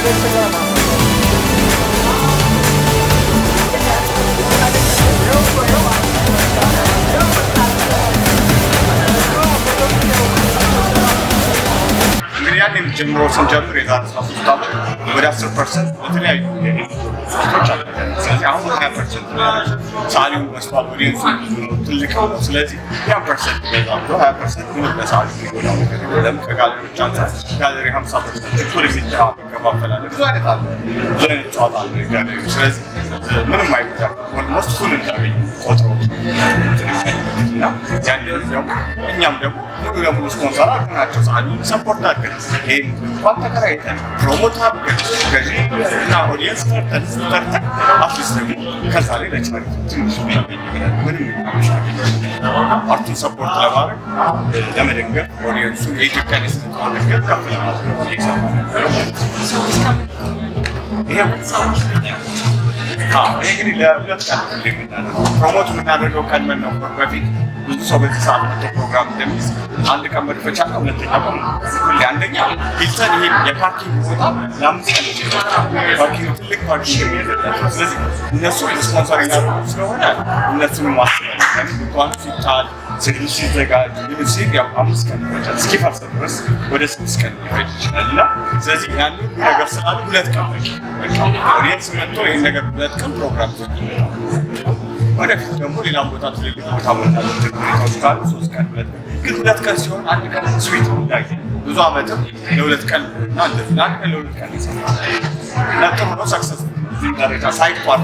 ያንን ጀምሮ ስንጀምር የዛሬ 13 ዓመት ወደ 10% በተለያዩ ስቶች አለ። ስለዚህ አሁን 20% ሳሊው መስዋዕት ኦዲየንሱ ትልቅ ነው። ስለዚህ ያ ፐርሰንት በዛው 20% ምን በሳሊ ይጎዳል ለምን ከጋለሪዎች አንፃር ጋለሪ 50% ችግር የሚከፋፈላል ብዙ አይነት አለ ብዙ አይነት ጨዋታ አለ ጋለሪ ስለዚህ ምንም አይጎዳም ኦልሞስት ፉል እንዳገኝ ቆጥሮ እና ያንን ደግሞ እኛም ደግሞ ሙሉ ለሙሉ ስፖንሰር አድርገናቸው ሳሊ ሰፖርት አድርገን ይሄን እንኳን ተከራይተን ፕሮሞት አድርገን ገዢ እና ኦዲየንስ ተርተን አትሊስት ደግሞ ከዛ ላይ ለቻሪቲ ትንሽ ምንም አርቱን ሰፖርት ለማድረግ ለመደገፍ ኦዲየንሱ የኢትዮጵያን የስነጥበብ ነገር ከፍ ለማድረግ ይሰራል። ይሄ እንግዲህ ለሁለት ቀን እንደምናደርገው ፕሮሞት የምናደርገው ቀን ምን ነው በፊት ብዙ ሰው በዚህ ሰዓት ፕሮግራም እንደሚስ አንድ ቀን መድፈቻ ነው ሁለተኛ ቀን አንደኛ ሂልተን ይሄ የፓርኪንግ ቦታ ለአምስት ቀን ፓርኪንግ ትልቅ ፓርኪንግ የሚያደርጋቸው ስለዚህ እነሱ ስፖንሰር ያደርጉ ስለሆነ እነሱን ማስመለስ እንኳን ሲታል ስድስት ሲዘጋጅ ሲል ያው አምስት ቀን ይፈጃል እስኪፈርስ ድረስ ወደ 6 ቀን ይፈጅ ይችላል እና ስለዚህ ያንን ነገር ስላለ ሁለት ቀን በቃ ኦዲየንስ መጥቶ ይሄን ነገር ሁለት ቀን ፕሮግራም ወደፊት ደግሞ ሌላ ቦታ ትልልቅ ቦታ ወጣቶች ሁኔታዎች ካሉ 3 ቀን ግን ሁለት ቀን ሲሆን አንድ ቀን ስዊት እንዳይ ብዙ አመትም ለሁለት ቀን እና እንደዚህ አንድ ቀን ለሁለት ቀን ይሰራል ለጥሩ ነው ሰክሰስ ደረጃ ሳይቋር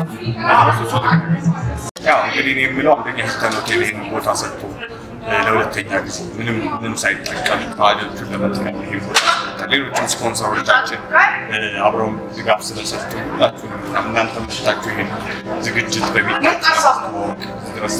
ያው እንግዲህ እኔ የምለው አንደኛ ሂልተን ሆቴል ይሄን ቦታ ሰጥቶ ለሁለተኛ ጊዜ ምንም ሳይጠቀም አደልቹን ለመጠቀም ይሄ ቦታ ሌሎችም ስፖንሰሮቻችን አብረው ድጋፍ ስለሰጡ እናንተ መጣችሁ ይሄን ዝግጅት በሚጣጣ ድረስ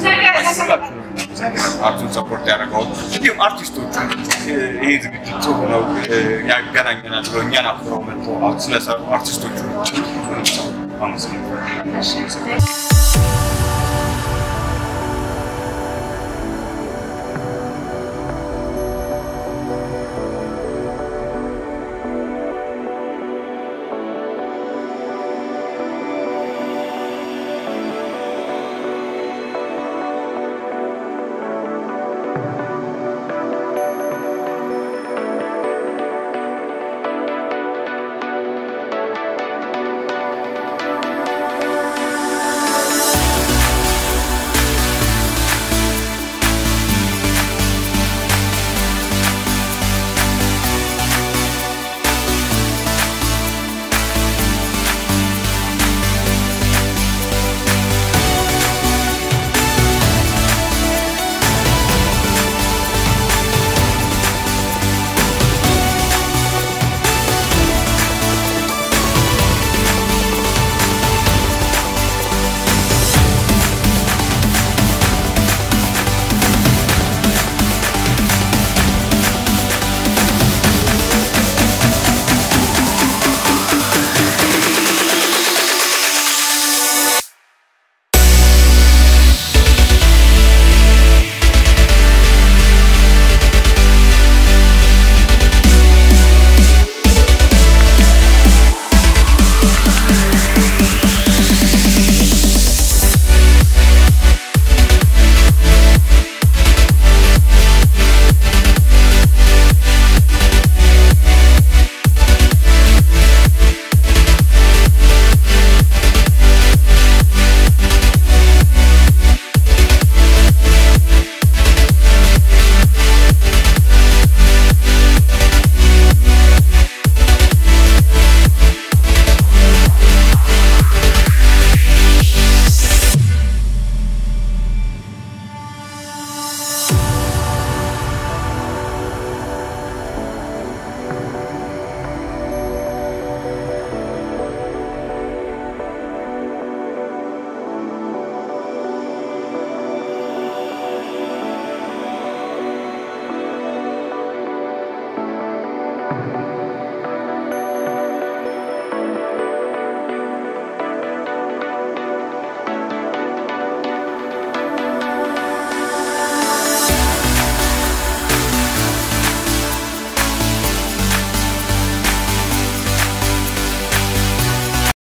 አርቱን ሰፖርት ያደረገው እንዲሁም አርቲስቶቹ ይሄ ዝግጅት ጥሩ ነው ያገናኘናል ብለው እኛን አብረው መጥተው ስለሰሩ አርቲስቶቹ አመሰግናለሁ።